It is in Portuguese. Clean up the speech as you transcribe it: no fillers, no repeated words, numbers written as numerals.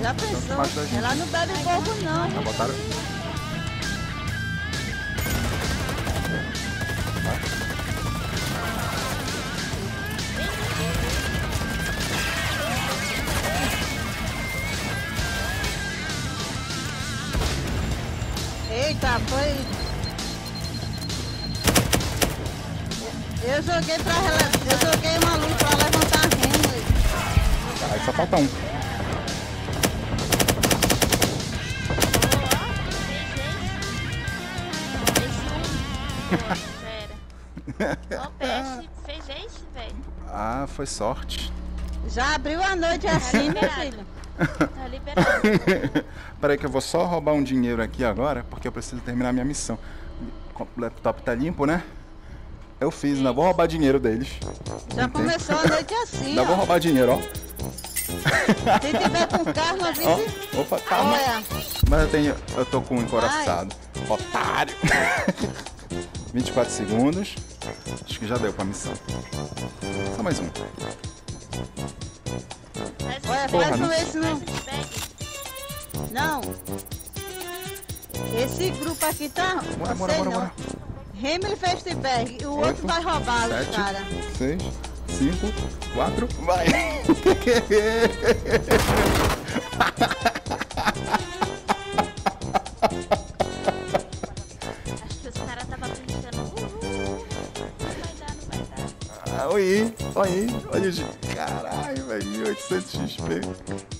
Já pensou? Ela não bebe pouco, não. Já botaram? Eita, foi... Eu joguei uma luz pra levantar a Henry. Aí só falta um. Pera. Ó, PS fez esse, velho. Ah, foi sorte. Já abriu a noite assim, meu filho. Tá liberado. Peraí que eu vou só roubar um dinheiro aqui agora, porque eu preciso terminar minha missão. O laptop tá limpo, né? Eu fiz, ainda vou roubar dinheiro deles. Já começou a noite assim, Ainda ó. vou roubar dinheiro, ó. Se tiver com carro, a gente... Ó, opa, calma. Olha, Mas eu tô com um encoraçado. Otário. 24 segundos. Acho que já deu pra missão. Só mais um. olha, Porra, faz não. com esse não. Não. Esse grupo aqui tá... Bora. Hamilton Festberg, o outro Oito, vai roubar os 7, caras. 6, 5, 4, vai! Acho que os caras estavam pensando, não vai dar. Oi, olha, caralho, velho, 1800 XP.